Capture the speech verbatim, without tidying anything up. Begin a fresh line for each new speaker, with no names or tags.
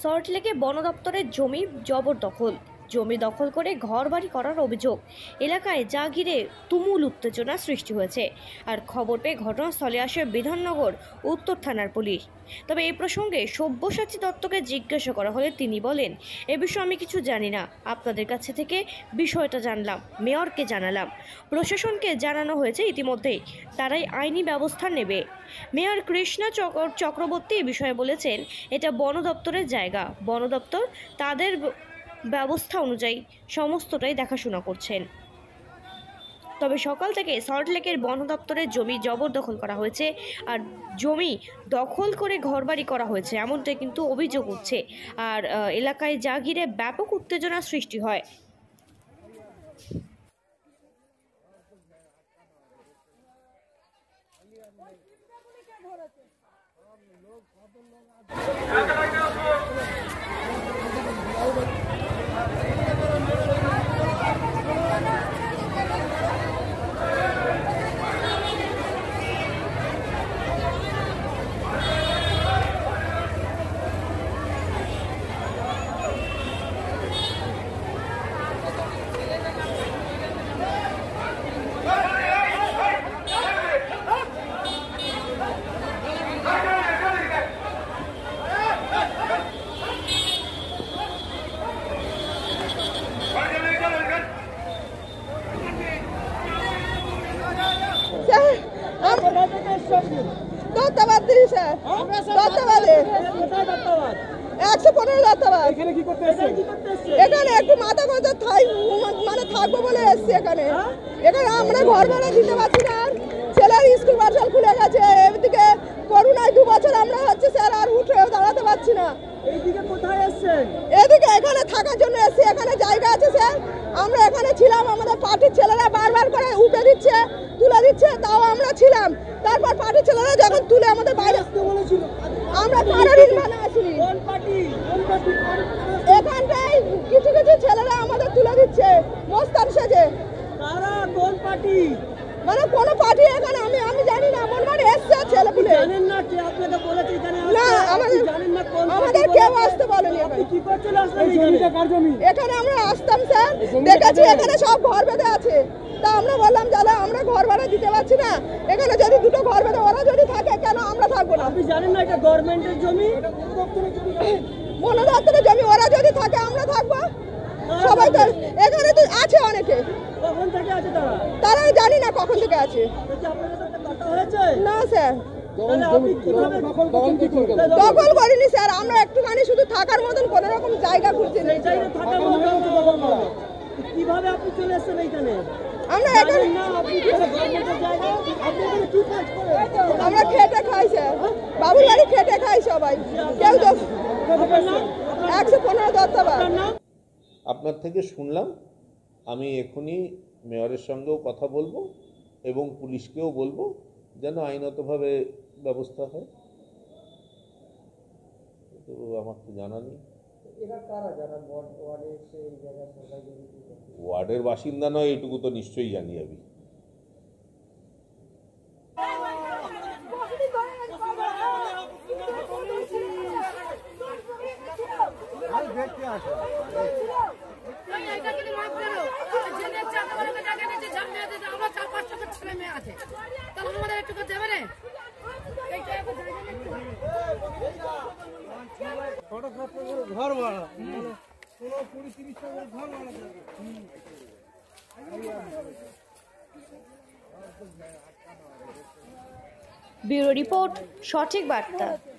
সল্টলেকে বন দপ্তরের জমি জবরদখল। জমি দখল করে ঘরবাড়ি করার অভিযোগ। এলাকায় যা ঘিরে তুমুল উত্তেজনা সৃষ্টি হয়েছে। আর খবর পেয়ে ঘটনাস্থলে আসে বিধাননগর উত্তর থানার পুলিশ। তবে এই প্রসঙ্গে সব্যসাচী দত্তকে জিজ্ঞাসা করা হলে তিনি বলেন, এ বিষয়ে আমি কিছু জানি না, আপনাদের কাছে থেকে বিষয়টা জানলাম, মেয়রকে জানালাম, প্রশাসনকে জানানো হয়েছে ইতিমধ্যেই, তারাই আইনি ব্যবস্থা নেবে। মেয়র কৃষ্ণা চক্রবর্তী এই বিষয়ে বলেছেন, এটা বন দপ্তরের জায়গা, বন দপ্তর তাদের ব্যবস্থা অনুযায়ী সমস্তটাই দেখাশোনা করছেন। তবে সকাল থেকে সল্টলেকের বন দপ্তরের জমি জবরদখল করা হয়েছে আর জমি দখল করে ঘরবাড়ি করা হয়েছে, এমনটাই কিন্তু অভিযোগ উঠছে। আর এলাকায় যা ঘিরে ব্যাপক উত্তেজনা সৃষ্টি হয়।
দত্তাবাদ দিই স্যার, দত্তাবাদে একশো পনেরো দত্তাবাদ। এখানে একটু মাথা কথা থাই মানে থাকবো বলে এসছি এখানে। এখানে আমরা ঘর ভাড়া দিতে পারছি না, ছেলের স্কুল পাঠশাল খুলে গেছে, এদিকে করোনায় দু বছর আমরা হচ্ছে স্যার আর উঠে দাঁড়াতে পারছি না।
এইদিকে কোথায় এসছেন?
এদিকে এখানে থাকার জন্য এসছি, এখানে জায়গা আছে স্যার, আমরা এখানে ছিলাম, আমাদের পার্টির ছেলেরা বারবার করে উঠে দিচ্ছে, তুলে দিচ্ছে, তাও আমরা ছিলাম। তারপর পার্টির ছেলেরা যখন তুলে আমাদের বাইরে আসতে বলেছিল, আমরা কারোরই মানে আসিনি।
কোন পার্টি? কোন পার্টি?
এখানটায় কিছু কিছু ছেলেরা আমাদের তুলে দিচ্ছে মস্তান সেজে।
কারা? কোন পার্টি?
মানে কোন পার্টি এখানে আমি আমি জানি না, মন মানে এসছে ছেলেপুলে।
জানেন না কে আপনাকে বলেছে এখানে আসতে?
না, আমাদের
জানেন না কোন
আমাদের কেউ আসতে বলেনি।
আপনি কি করছেন আসলে এখানে? কার জমি?
এখানে আমরা আসতাম স্যার, দেখেছি এখানে সব ঘর বেঁধে আছে, তা আমরা বললাম যারা আমরা ঘর ভাড়া দিতে পারছি না, এখানে যদি দুটো ঘর বেঁধে ওরা যদি থাকে কেন আমরা থাকবো না?
আপনি জানেন না এটা গভর্নমেন্টের জমি?
বন দপ্তরের জমি, ওরা যদি থাকে আমরা থাকবো। সবাই তো এখানে তো আছে অনেকে।
কখন থেকে আছে তারা?
তারা জানি না কখন থেকে আছে।
এটা আপনাদের সাথে কথা হয়েছে?
না স্যার,
তাহলে আপনি কিভাবে
দখল করিনি স্যার, আমরা একটুখানি শুধু থাকার মতন কোন রকম জায়গা খুঁজছি।
এই জায়গায় থাকার মতো কিভাবে আপনি চলে এসেছেন এইখানে?
আমরা এখানে
না আপনি গভর্নমেন্টের জায়গা, আপনি এখানে কি কাজ করেন?
আমরা খেটে খাই স্যার, বাবুর বাড়ি খেটে খাই সবাই। কেউ একশো পনেরো দত্তাবাদ।
আপনার থেকে শুনলাম, আমি এখনই মেয়রের সঙ্গেও কথা বলবো এবং পুলিশকেও বলবো যেন আইনতভাবে ব্যবস্থা হয়। তো আমার তো জানা নেই। ওয়ার্ডের বাসিন্দা নয় এটুকু তো নিশ্চয়ই জানি আমি।
ঘর ভাড়া কোনো কুড়ি তিরিশ টাকা ঘর ভাড়া।
ব্যুরো রিপোর্ট, সঠিক বার্তা।